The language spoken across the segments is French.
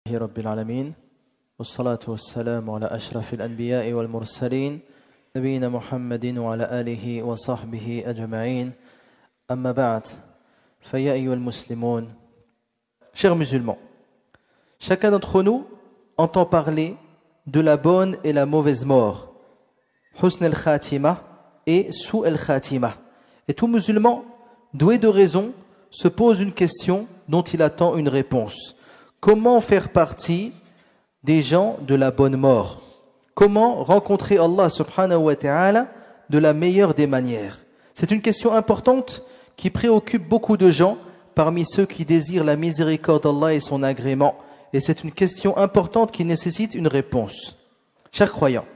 رب العالمين والصلاة والسلام على أشرف الأنبياء والمرسلين نبينا محمد وعلى آله وصحبه أجمعين أما بعد فيا أيها المسلمون. Chers musulmans, chacun d'entre nous entend parler de la bonne et la mauvaise mort, husn al-khatima et sou al-khatima. Et tout musulman doué de raison se pose une question dont il attend une réponse. Comment faire partie des gens de la bonne mort? Comment rencontrer Allah subhanahu wa ta'ala de la meilleure des manières? C'est une question importante qui préoccupe beaucoup de gens parmi ceux qui désirent la miséricorde d'Allah et son agrément. Et c'est une question importante qui nécessite une réponse. Chers croyants,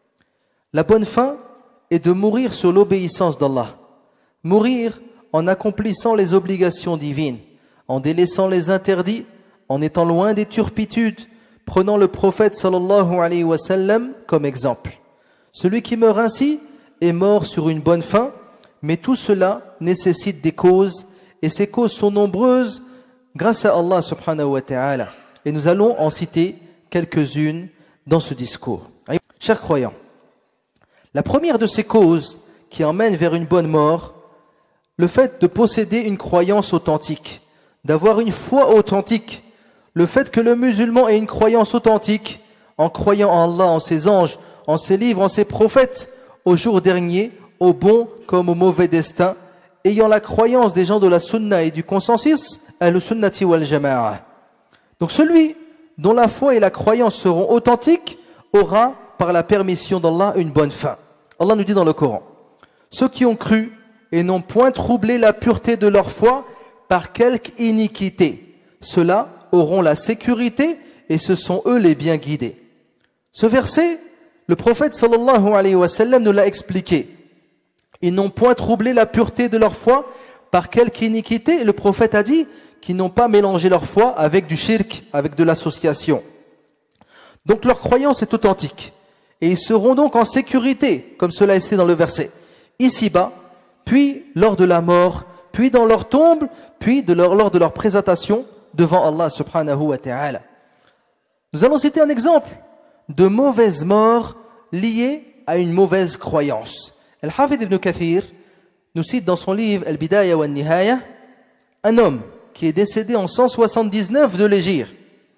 la bonne fin est de mourir sur l'obéissance d'Allah. Mourir en accomplissant les obligations divines, en délaissant les interdits, en étant loin des turpitudes, prenant le prophète sallallahu alayhi wa sallam comme exemple. Celui qui meurt ainsi est mort sur une bonne fin, mais tout cela nécessite des causes, et ces causes sont nombreuses grâce à Allah subhanahu wa ta'ala. Et nous allons en citer quelques-unes dans ce discours. Chers croyants, la première de ces causes qui emmènent vers une bonne mort, le fait de posséder une croyance authentique, d'avoir une foi authentique, le fait que le musulman ait une croyance authentique, en croyant en Allah, en ses anges, en ses livres, en ses prophètes, au jour dernier, au bon comme au mauvais destin, ayant la croyance des gens de la sunna et du consensus, al-sunnati wal jama'a. Donc celui dont la foi et la croyance seront authentiques aura, par la permission d'Allah, une bonne fin. Allah nous dit dans le Coran, ceux qui ont cru et n'ont point troublé la pureté de leur foi par quelque iniquité, ceux-là auront la sécurité et ce sont eux les bien guidés. Ce verset, le prophète sallallahu alayhi wa sallam nous l'a expliqué. Ils n'ont point troublé la pureté de leur foi par quelque iniquité. Et le prophète a dit qu'ils n'ont pas mélangé leur foi avec du shirk, avec de l'association. Donc leur croyance est authentique. Et ils seront donc en sécurité, comme cela est cité dans le verset, ici-bas, puis lors de la mort, puis dans leur tombe, puis lors de leur présentation devant Allah subhanahu wa ta'ala. Nous allons citer un exemple de mauvaise mort liée à une mauvaise croyance. Al-Hafid ibn Kathir nous cite dans son livre Al-Bidaya wa Al-Nihaya un homme qui est décédé en 179 de l'Hégire.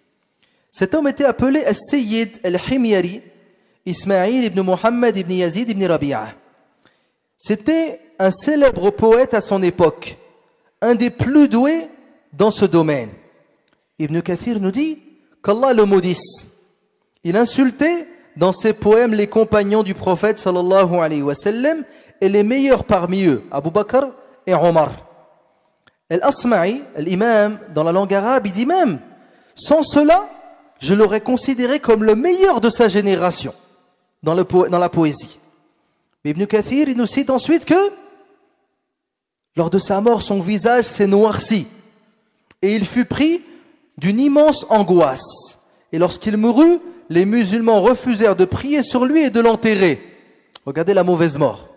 Cet homme était appelé Al-Sayyid Al-Himyari Ismaïl ibn Muhammad ibn Yazid ibn Rabi'a. C'était un célèbre poète à son époque, un des plus doués dans ce domaine. Ibn Kathir nous dit qu'Allah le maudisse. Il insultait dans ses poèmes les compagnons du prophète sallallahu alayhi wa sallam et les meilleurs parmi eux, Abu Bakr et Omar. Al-Asma'i, l'imam, dans la langue arabe, il dit même, sans cela, je l'aurais considéré comme le meilleur de sa génération dans la poésie. Mais Ibn Kathir, il nous cite ensuite que lors de sa mort, son visage s'est noirci et il fut pris d'une immense angoisse. Et lorsqu'il mourut, les musulmans refusèrent de prier sur lui et de l'enterrer. Regardez la mauvaise mort.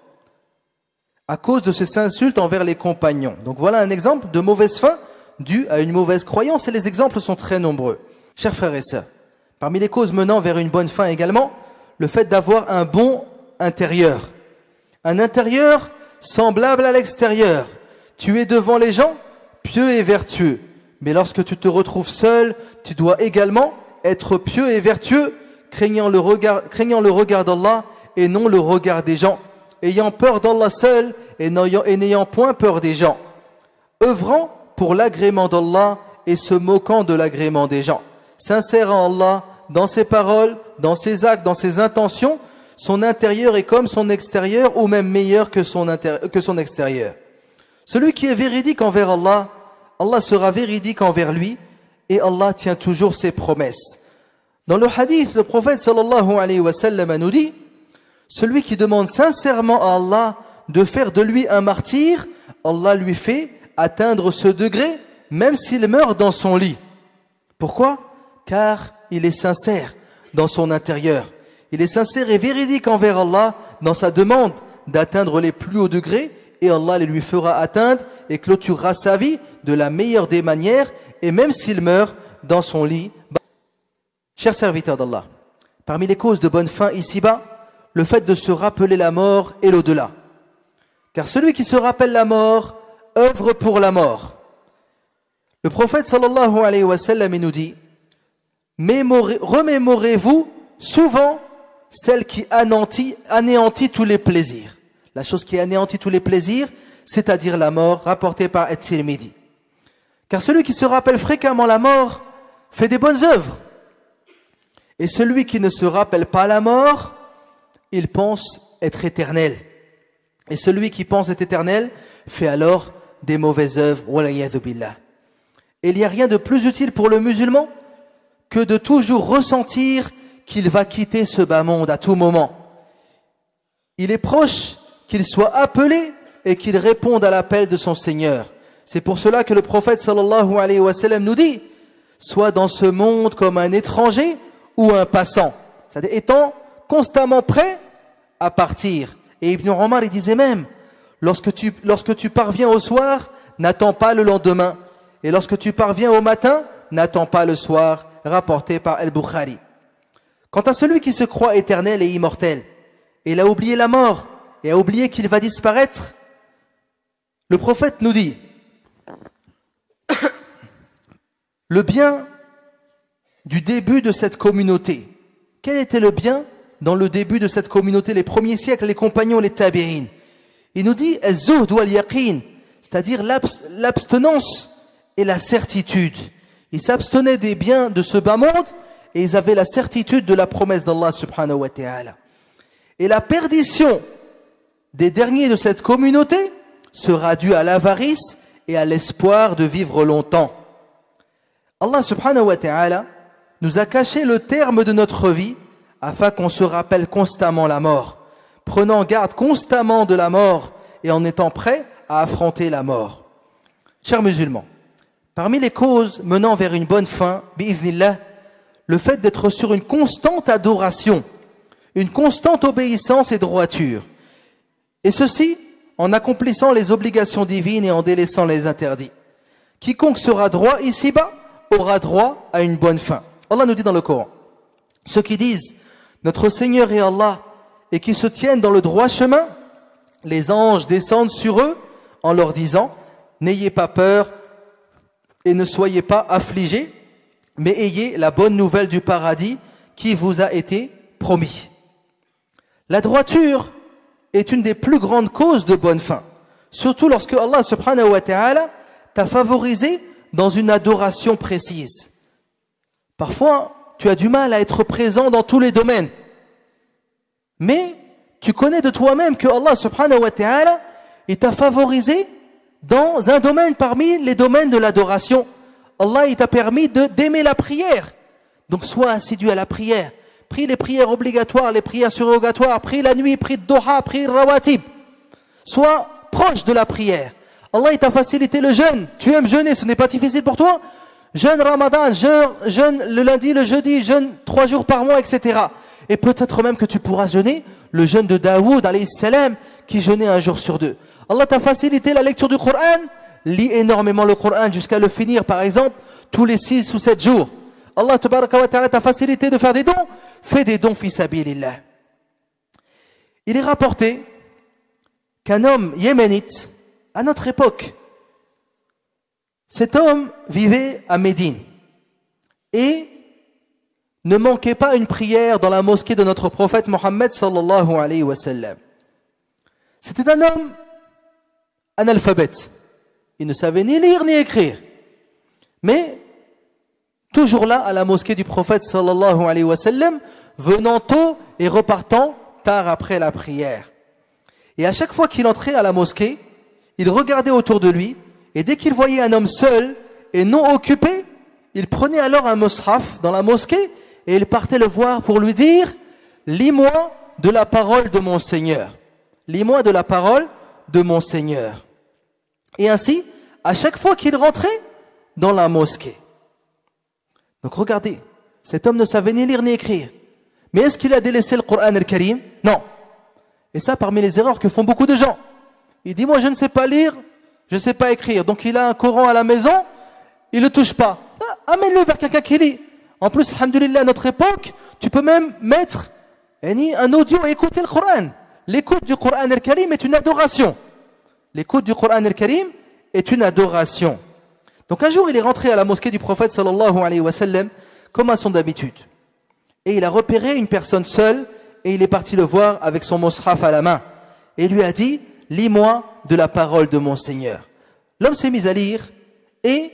À cause de ces insultes envers les compagnons. Donc voilà un exemple de mauvaise fin due à une mauvaise croyance et les exemples sont très nombreux. Chers frères et sœurs, parmi les causes menant vers une bonne fin également, le fait d'avoir un bon intérieur. Un intérieur semblable à l'extérieur. Tu es devant les gens, pieux et vertueux. Mais lorsque tu te retrouves seul, tu dois également être pieux et vertueux, craignant le regard d'Allah et non le regard des gens, ayant peur d'Allah seul et n'ayant point peur des gens, œuvrant pour l'agrément d'Allah et se moquant de l'agrément des gens, sincère en Allah dans ses paroles, dans ses actes, dans ses intentions. Son intérieur est comme son extérieur ou même meilleur que son extérieur. Celui qui est véridique envers Allah, Allah sera véridique envers lui et Allah tient toujours ses promesses. Dans le hadith, le prophète sallallahu alayhi wa sallam nous dit, celui qui demande sincèrement à Allah de faire de lui un martyr, Allah lui fait atteindre ce degré même s'il meurt dans son lit. Pourquoi? Car il est sincère dans son intérieur. Il est sincère et véridique envers Allah dans sa demande d'atteindre les plus hauts degrés et Allah les lui fera atteindre et clôturera sa vie de la meilleure des manières et même s'il meurt dans son lit. Chers serviteurs d'Allah, parmi les causes de bonne fin ici-bas, le fait de se rappeler la mort et l'au-delà. Car celui qui se rappelle la mort œuvre pour la mort. Le prophète sallallahu alayhi wa sallam nous dit: remémorez-vous souvent celle qui anéantit tous les plaisirs. La chose qui anéantit tous les plaisirs, c'est-à-dire la mort, rapportée par At-Tirmidhi. Car celui qui se rappelle fréquemment la mort fait des bonnes œuvres. Et celui qui ne se rappelle pas la mort, il pense être éternel. Et celui qui pense être éternel fait alors des mauvaises œuvres. Walayadhu billah. Et il n'y a rien de plus utile pour le musulman que de toujours ressentir qu'il va quitter ce bas monde à tout moment. Il est proche qu'il soit appelé et qu'il réponde à l'appel de son Seigneur. C'est pour cela que le prophète sallallahu alayhi wa sallam nous dit: sois dans ce monde comme un étranger ou un passant, c'est-à-dire étant constamment prêt à partir. Et Ibn Omar, il disait même: lorsque tu parviens au soir, n'attends pas le lendemain, et lorsque tu parviens au matin, n'attends pas le soir, rapporté par Al-Bukhari. Quant à celui qui se croit éternel et immortel, et il a oublié la mort, et a oublié qu'il va disparaître, le prophète nous dit: le bien du début de cette communauté. Quel était le bien dans le début de cette communauté, les premiers siècles, les compagnons, les tabi'in? Il nous dit az-zuhd wal yaqin, c'est-à-dire l'abstinence et la certitude. Ils s'abstenaient des biens de ce bas monde et ils avaient la certitude de la promesse d'Allah subhanahu wa ta'ala. Et la perdition des derniers de cette communauté sera due à l'avarice et à l'espoir de vivre longtemps. Allah subhanahu wa ta'ala nous a caché le terme de notre vie afin qu'on se rappelle constamment la mort, prenant garde constamment de la mort et en étant prêt à affronter la mort. Chers musulmans, parmi les causes menant vers une bonne fin, bi'iznillah, le fait d'être sur une constante adoration, une constante obéissance et droiture, et ceci en accomplissant les obligations divines et en délaissant les interdits. Quiconque sera droit ici-bas aura droit à une bonne fin. Allah nous dit dans le Coran: ceux qui disent notre Seigneur est Allah et qui se tiennent dans le droit chemin, les anges descendent sur eux en leur disant: n'ayez pas peur et ne soyez pas affligés, mais ayez la bonne nouvelle du paradis qui vous a été promis. La droiture est une des plus grandes causes de bonne fin, surtout lorsque Allah subhanahu wa ta'ala t'a favorisé dans une adoration précise. Parfois, tu as du mal à être présent dans tous les domaines. Mais tu connais de toi-même que Allah subhanahu wa ta'ala t'a favorisé dans un domaine parmi les domaines de l'adoration. Allah il t'a permis d'aimer la prière. Donc sois assidu à la prière. Prie les prières obligatoires, les prières surrogatoires, prie la nuit, prie le doha, prie le rawatib. Sois proche de la prière. Allah il t'a facilité le jeûne. Tu aimes jeûner, ce n'est pas difficile pour toi? Jeûne Ramadan, jeûne le lundi, le jeudi, jeûne 3 jours par mois, etc. Et peut-être même que tu pourras jeûner le jeûne de Daoud, alayhi salam, qui jeûnait 1 jour sur 2. Allah t'a facilité la lecture du Coran. Lis énormément le Coran jusqu'à le finir, par exemple, tous les 6 ou 7 jours. Allah tabaraka wa ta'ala t'a facilité de faire des dons. Fais des dons fi sabilillah. Il est rapporté qu'un homme yéménite, à notre époque, cet homme vivait à Médine et ne manquait pas une prière dans la mosquée de notre prophète Mohammed sallallahu alayhi wa sallam. C'était un homme analphabète. Il ne savait ni lire ni écrire. Mais toujours là à la mosquée du prophète sallallahu alayhi wa sallam, venant tôt et repartant tard après la prière. Et à chaque fois qu'il entrait à la mosquée, il regardait autour de lui, et dès qu'il voyait un homme seul et non occupé, il prenait alors un mushaf dans la mosquée et il partait le voir pour lui dire: lis-moi de la parole de mon Seigneur. Lis-moi de la parole de mon Seigneur. Et ainsi, à chaque fois qu'il rentrait dans la mosquée. Donc regardez, cet homme ne savait ni lire ni écrire. Mais est-ce qu'il a délaissé le Coran al-Karim? Non. Et ça, parmi les erreurs que font beaucoup de gens. Il dit: moi je ne sais pas lire, je ne sais pas écrire. Donc il a un Coran à la maison, il ne le touche pas. Amène-le vers quelqu'un qui lit. En plus, alhamdoulilah, à notre époque, tu peux même mettre un audio et écouter le Coran. L'écoute du Coran al-Karim est une adoration. L'écoute du Coran al-Karim est une adoration. Donc un jour, il est rentré à la mosquée du prophète sallallahu alayhi wa sallam, comme à son d'habitude. Et il a repéré une personne seule, et il est parti le voir avec son mushaf à la main. Et il lui a dit, lis-moi de la parole de mon Seigneur. L'homme s'est mis à lire, et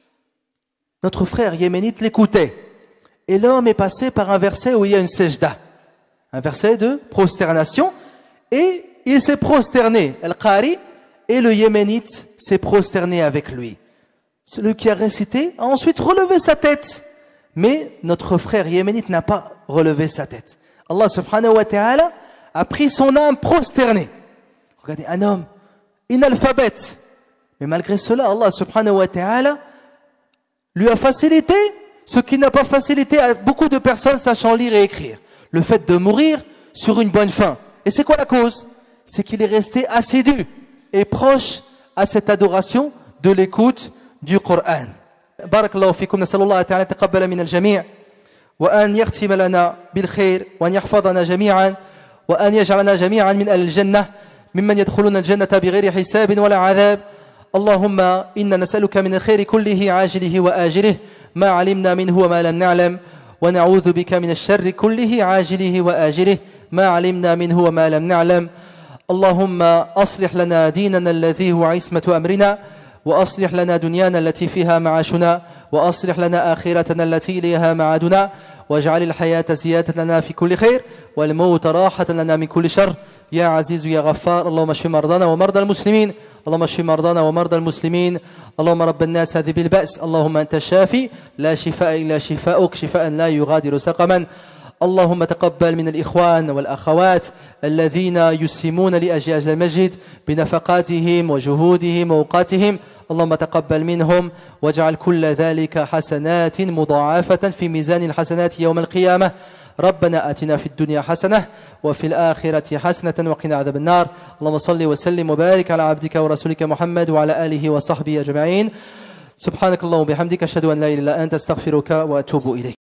notre frère yéménite l'écoutait. Et l'homme est passé par un verset où il y a une sejda, un verset de prosternation, et il s'est prosterné, al-Qari, et le yéménite s'est prosterné avec lui. Celui qui a récité a ensuite relevé sa tête. Mais notre frère yéménite n'a pas relevé sa tête. Allah subhanahu wa ta'ala a pris son âme prosternée. Regardez, un homme inalphabète. Mais malgré cela, Allah subhanahu wa ta'ala lui a facilité ce qui n'a pas facilité à beaucoup de personnes sachant lire et écrire. Le fait de mourir sur une bonne fin. Et c'est quoi la cause? C'est qu'il est resté assidu et proche à cette adoration de l'écoute du Coran. Barakallahu fikum, nasallallahu ta'ala taqabbala min al-jami' wa an yakhtima lana bil khair wa an yahfazana jami'an wa an yaj'alana jami'an min al-jannah mimman yadkhuluna al-jannata bighayri hisabin wala 'adhab. Allahumma inna nas'aluka min al-khair kullihi 'ajilihi wa ajilihi ma 'alimna minhu wa ma lam na'lam wa na'udhu bika min ash-sharri kullihi 'ajilihi wa ajilihi ma 'alimna minhu wa ma lam na'lam. اللهم أصلح لنا ديننا الذي هو عصمة أمرنا وأصلح لنا دنيانا التي فيها معاشنا وأصلح لنا آخرتنا التي إليها معادنا واجعل الحياة زيادة لنا في كل خير والموت راحة لنا من كل شر يا عزيز يا غفار. اللهم اشف مرضانا ومرضى المسلمين اللهم اشف مرضانا ومرضى المسلمين اللهم رب الناس ذي بالبأس اللهم أنت الشافي لا شفاء إلا شفاؤك شفاء لا يغادر سقما. اللهم تقبل من الإخوان والأخوات الذين يسهمون لأجل المسجد بنفقاتهم وجهودهم وأوقاتهم اللهم تقبل منهم واجعل كل ذلك حسنات مضاعفة في ميزان الحسنات يوم القيامة. ربنا آتنا في الدنيا حسنة وفي الآخرة حسنة وقنا عذاب النار. اللهم صل وسلم وبارك على عبدك ورسولك محمد وعلى آله وصحبه أجمعين. سبحانك اللهم وبحمدك أشهد أن لا إله إلا أنت أستغفرك وأتوب إليك.